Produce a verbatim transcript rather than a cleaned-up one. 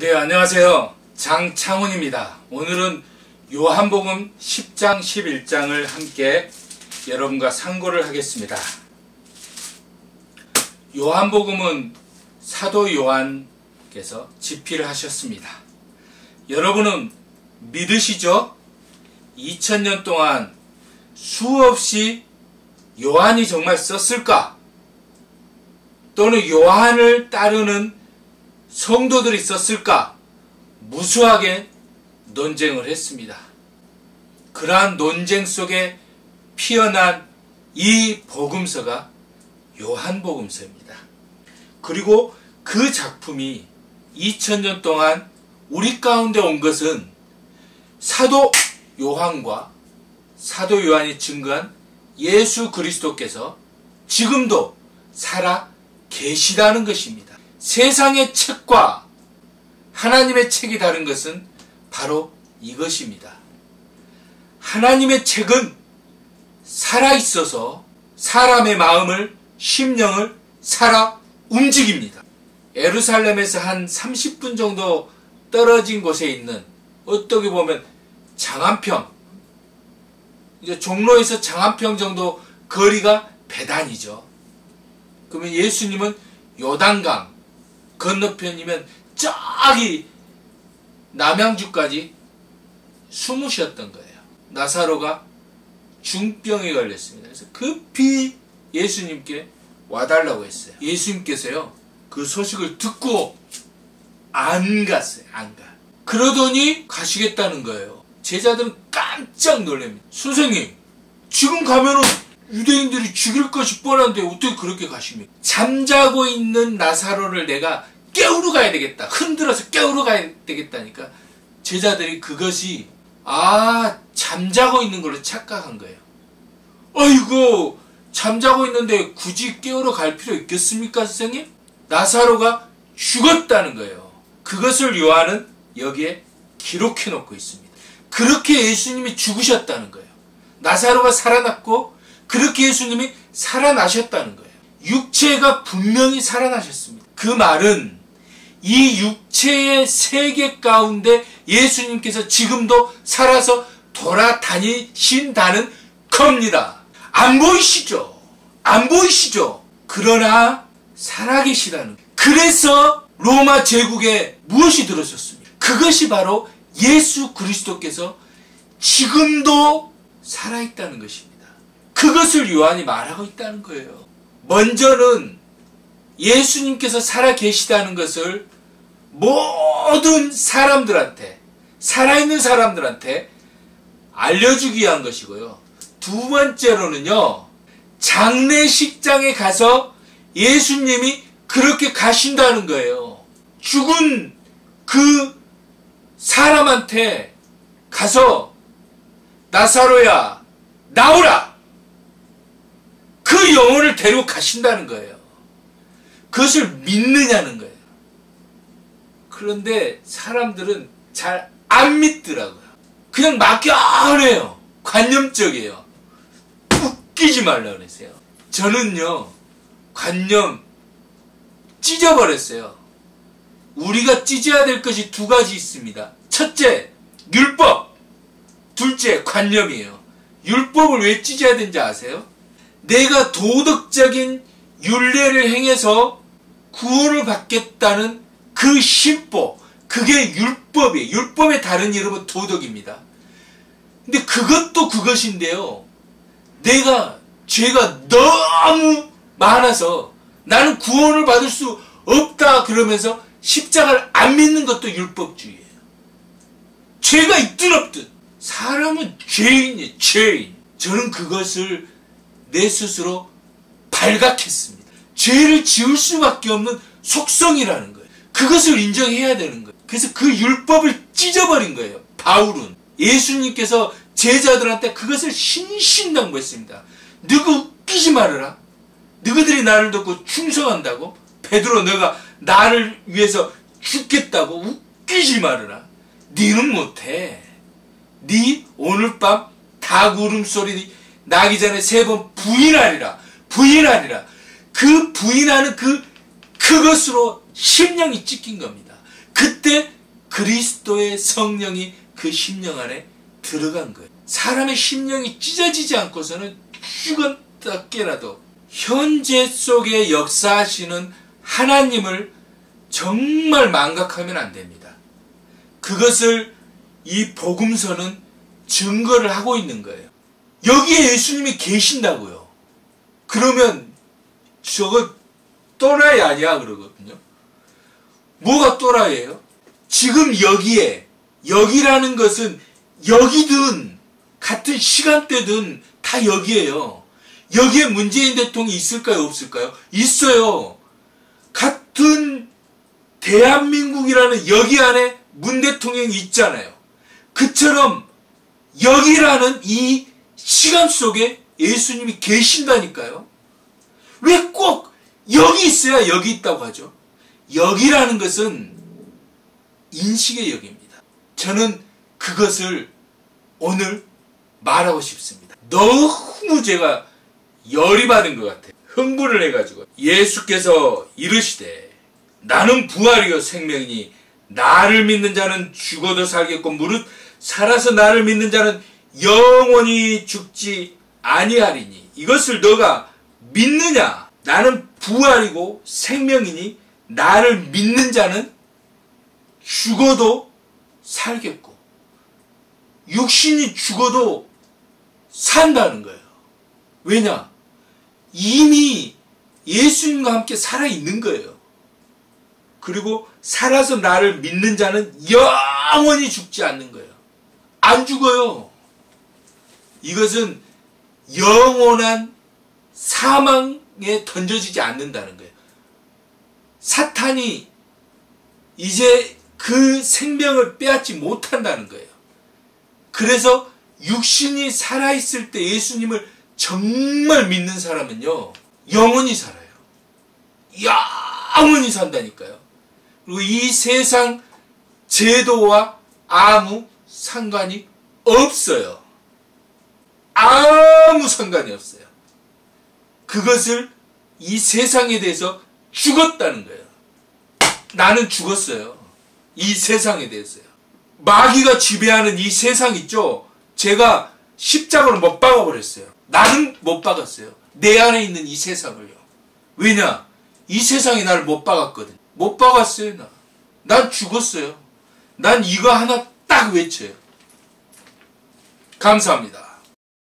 네, 안녕하세요. 장창훈입니다. 오늘은 요한복음 십 장 십일 장을 함께 여러분과 상고를 하겠습니다. 요한복음은 사도 요한께서 집필을 하셨습니다. 여러분은 믿으시죠? 이천 년 동안 수없이 요한이 정말 썼을까? 또는 요한을 따르는 성도들이 썼을까? 무수하게 논쟁을 했습니다. 그러한 논쟁 속에 피어난 이 복음서가 요한복음서입니다. 그리고 그 작품이 이천 년 동안 우리 가운데 온 것은 사도 요한과 사도 요한이 증거한 예수 그리스도께서 지금도 살아 계시다는 것입니다. 세상의 책과 하나님의 책이 다른 것은 바로 이것입니다. 하나님의 책은 살아있어서 사람의 마음을, 심령을 살아 움직입니다. 예루살렘에서 한 삼십 분 정도 떨어진 곳에 있는, 어떻게 보면 장안평, 이제 종로에서 장안평 정도 거리가 베단이죠. 그러면 예수님은 요단강 건너편이면 저기 남양주까지 숨으셨던 거예요. 나사로가 중병에 걸렸습니다. 그래서 급히 예수님께 와달라고 했어요. 예수님께서요, 그 소식을 듣고 안 갔어요. 안 가. 그러더니 가시겠다는 거예요. 제자들은 깜짝 놀랍니다. 선생님, 지금 가면은 유대인들이 죽일 것이 뻔한데 어떻게 그렇게 가십니까? 잠자고 있는 나사로를 내가 깨우러 가야 되겠다. 흔들어서 깨우러 가야 되겠다니까 제자들이 그것이 아 잠자고 있는 걸로 착각한 거예요. 아이고, 잠자고 있는데 굳이 깨우러 갈 필요 있겠습니까, 선생님? 나사로가 죽었다는 거예요. 그것을 요한은 여기에 기록해 놓고 있습니다. 그렇게 예수님이 죽으셨다는 거예요. 나사로가 살아났고 그렇게 예수님이 살아나셨다는 거예요. 육체가 분명히 살아나셨습니다. 그 말은 이 육체의 세계 가운데 예수님께서 지금도 살아서 돌아다니신다는 겁니다. 안 보이시죠? 안 보이시죠? 그러나 살아계시다는 거예요. 그래서 로마 제국에 무엇이 들어섰습니까? 그것이 바로 예수 그리스도께서 지금도 살아있다는 것입니다. 그것을 요한이 말하고 있다는 거예요. 먼저는 예수님께서 살아계시다는 것을 모든 사람들한테, 살아있는 사람들한테 알려주기 위한 것이고요. 두 번째로는요, 장례식장에 가서 예수님이 그렇게 가신다는 거예요. 죽은 그 사람한테 가서 나사로야 나오라, 그 영혼을 데리고 가신다는 거예요. 그것을 믿느냐는 거예요. 그런데 사람들은 잘 안 믿더라고요. 그냥 막연해요. 관념적이에요. 웃기지 말라 그랬어요. 저는요, 관념 찢어버렸어요. 우리가 찢어야 될 것이 두 가지 있습니다. 첫째, 율법. 둘째, 관념이에요. 율법을 왜 찢어야 되는지 아세요? 내가 도덕적인 율례를 행해서 구원을 받겠다는 그 심보, 그게 율법이에요. 율법의 다른 이름은 도덕입니다. 근데 그것도 그것인데요, 내가 죄가 너무 많아서 나는 구원을 받을 수 없다 그러면서 십자가를 안 믿는 것도 율법주의예요. 죄가 있든 없든 사람은 죄인이에요. 죄인. 저는 그것을 내 스스로 발각했습니다. 죄를 지을 수밖에 없는 속성이라는 거예요. 그것을 인정해야 되는 거예요. 그래서 그 율법을 찢어버린 거예요. 바울은. 예수님께서 제자들한테 그것을 신신당부했습니다. 너가 웃기지 말아라. 너희들이 나를 듣고 충성한다고? 베드로, 너가 나를 위해서 죽겠다고? 웃기지 말아라. 너는 못해. 네 오늘 밤 닭 울음소리 나기 전에 세 번 부인하리라. 부인하리라. 그 부인하는 그 그것으로 심령이 찢긴 겁니다. 그때 그리스도의 성령이 그 심령 안에 들어간 거예요. 사람의 심령이 찢어지지 않고서는 죽었다 깨나도 현재 속에 역사하시는 하나님을 정말 망각하면 안 됩니다. 그것을 이 복음서는 증거를 하고 있는 거예요. 여기에 예수님이 계신다고요. 그러면 저거 또라이 아니야 그러거든요. 뭐가 또라이예요? 지금 여기에, 여기라는 것은 여기든 같은 시간대든 다 여기에요. 여기에 문재인 대통령이 있을까요 없을까요? 있어요. 같은 대한민국이라는 여기 안에 문 대통령이 있잖아요. 그처럼 여기라는 이 시간 속에 예수님이 계신다니까요. 왜 꼭 여기 있어야 여기 있다고 하죠? 여기라는 것은 인식의 여기입니다. 저는 그것을 오늘 말하고 싶습니다. 너무 제가 열이 받은 것 같아요. 흥분을 해가지고 예수께서 이르시되 나는 부활이요 생명이니 나를 믿는 자는 죽어도 살겠고 무릇 살아서 나를 믿는 자는 영원히 죽지 아니하리니 이것을 너가 믿느냐? 나는 부활이고 생명이니 나를 믿는 자는 죽어도 살겠고 육신이 죽어도 산다는 거예요. 왜냐? 이미 예수님과 함께 살아있는 거예요. 그리고 살아서 나를 믿는 자는 영원히 죽지 않는 거예요. 안 죽어요. 이것은 영원한 사망에 던져지지 않는다는 거예요. 사탄이 이제 그 생명을 빼앗지 못한다는 거예요. 그래서 육신이 살아있을 때 예수님을 정말 믿는 사람은요 영원히 살아요. 영원히 산다니까요. 그리고 이 세상 제도와 아무 상관이 없어요. 아무 상관이 없어요. 그것을 이 세상에 대해서 죽었다는 거예요. 나는 죽었어요. 이 세상에 대해서요. 마귀가 지배하는 이 세상 있죠. 제가 십자가로 못 박아버렸어요. 나는 못 박았어요. 내 안에 있는 이 세상을요. 왜냐? 이 세상이 나를 못 박았거든. 못 박았어요. 나. 난 죽었어요. 난 이거 하나 딱 외쳐요. 감사합니다.